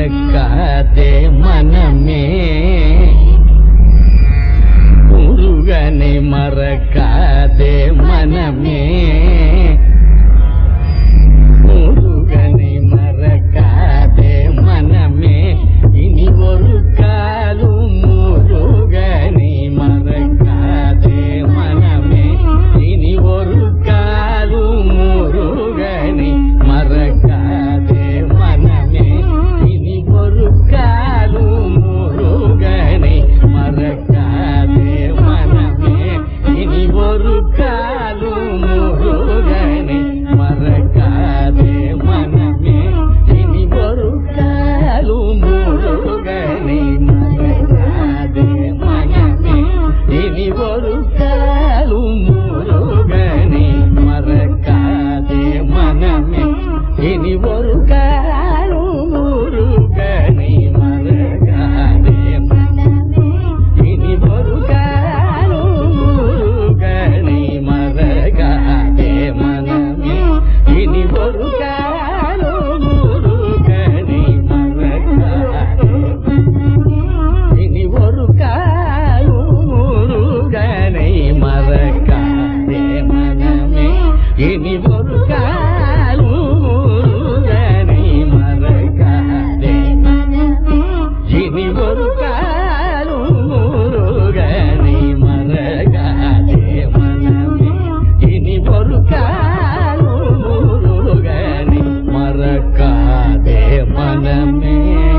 மறக்காதே மனமே, முருகனை மறக்காதே மனமே, முருகனை மறக்காதே மனமே, இனி ஒரு காலும் முருகனை மறக்காதே மனமே, இனி ஒரு காலும் முருகனை மறக்காதே மனமே, இனி ஒரு காலும் முருகனை மறக்காதே மனமே, இனி ஒரு காலும் முருகனை மறக்காதே மனமே, இனி ஒரு காலும் முருகனை மறக்காதே மனமே, இனி ஒரு காலும் முருகனை மறக்காதே மனமே, இனி ஒரு காலும் முருகனை மறக்காதே மனமே, இனி ஒரு காலும் முருகனை மறக்காதே மனமே, இனி ஒரு காலும் முருகனை மறக்காதே மனமே, இனி ஒரு காலும் முருகனை மறக்காதே மனமே, இனி ஒரு காலும் முருகனை மறக்காதே மனமே, இனி ஒரு காலும் முருகனை மறக்காதே மனமே, இனி ஒரு காலும் முருகனை மறக்காதே மனமே.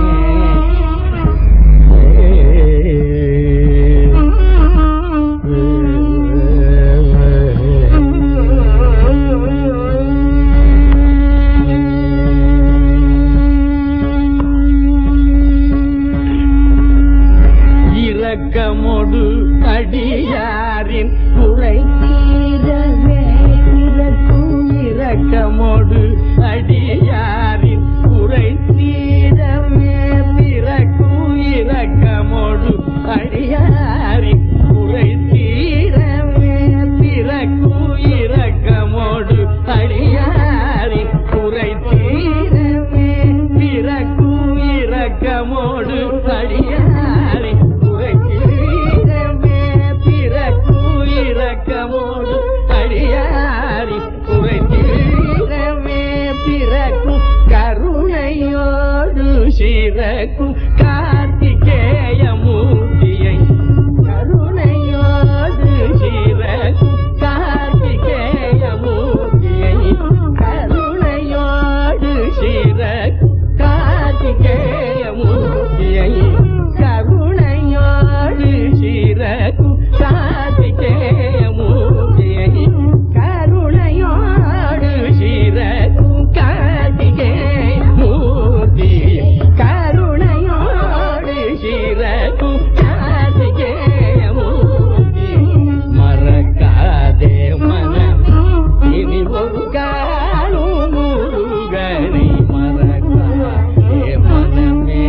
இரக்கமோடு அடியாரின் குறை தீரவே பிறக்கும், இரக்கமோடு அடியாரின் குறை தீரவே பிறக்கும், இரக்கமோடு அடியாரின் குறை தீரவே பிறக்கும், இரக்கமோடு அடியாரின் குறை தீரவே பிறக்கும், இரக்கமோடு அடியாரின் குறை தீரவே பிறக்கும், இரக்கமோடு அடியாரின் குறை தீரவே பிறக்கும், கருணையோடு சிறக்கும் கார்த்திகேய மூர்த்தியை, கருணையோடு சிறக்கும் கார்த்திகேய மூர்த்தியை, கருணையோடு சிறக்கும் கார்த்திகேய மூர்த்தியை, கருணையோடு சிறக்கும் கார்த்திகேய மூர்த்தியை, கருணையோடு சிறக்கும் கார்த்திகேய மூர்த்தியை, கருணையோடு சிறக்கும் கார்த்திகேய மூர்த்தியை மறக்காதே மனமே, இனி ஒரு காலும் முருகனை மறக்காதே மனமே.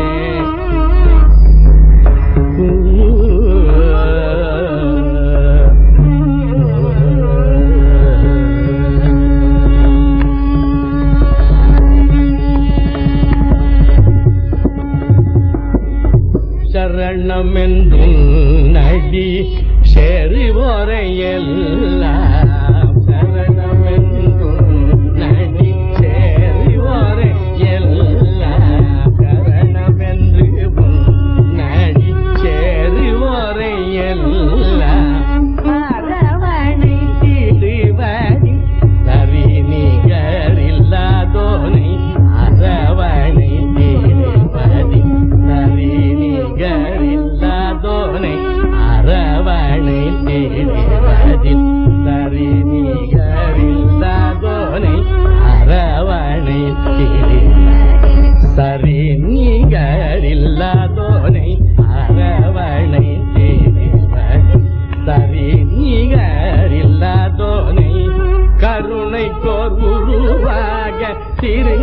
சரணமென்றும் நடி செறிவோரை எல்லாம், சரணமென்றும் நடி செறிவோரை எல்லாம், சரணமென்று நடி செறிவோரை எல்லாம், அரவணை திருவடி சரி நிகரில்லாதோனை, அரவணை திருவடி சரி நிகரில்லாதோனை, அரவணை திருவடி சரி நிகரில்லாதோனை, அரவணை திருவடி சரி நிகரில்லாதோனை, அரவணை திருவடி சரி நிகரில்லாதோனை, கருணைக்கோர் உருவாக திரு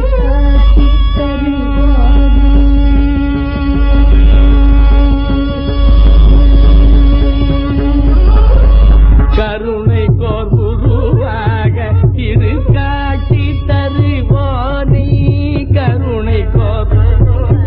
கருணைக்கோர் உருவாக திரு காட்சி தருவோனை, கருணைக்கோர்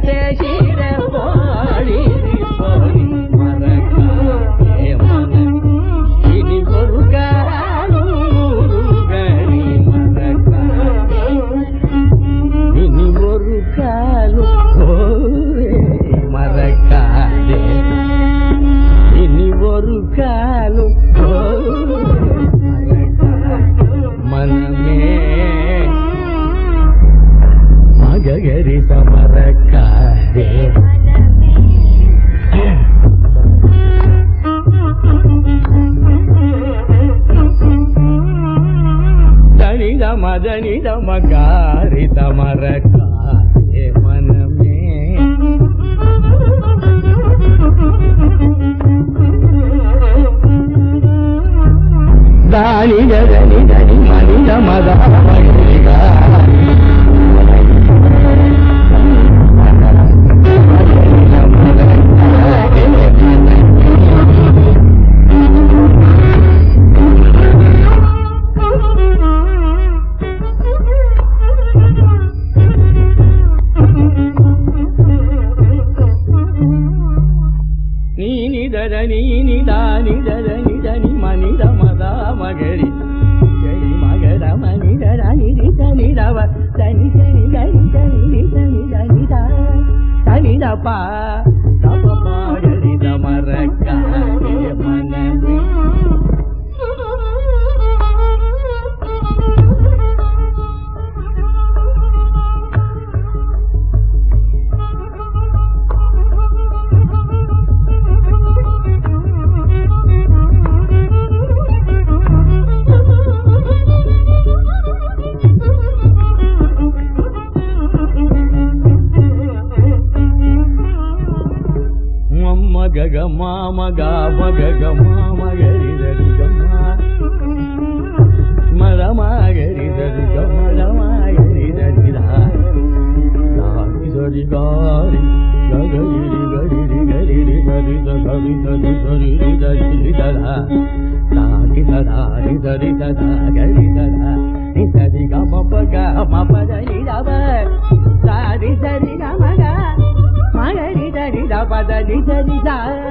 சிர போடி போடி மறக்காதே மனமே இனி ஒரு காலும் முருகனை மறக்காதே இனி ஒரு காலும் மறக்காதே இனி ஒரு காலும் மனமே மகரி சமரக்காதே தனித மதனித மகாரி தமரக்காதே மனமே தானி தனி தனி மனித மதா மகிழ்கா Sari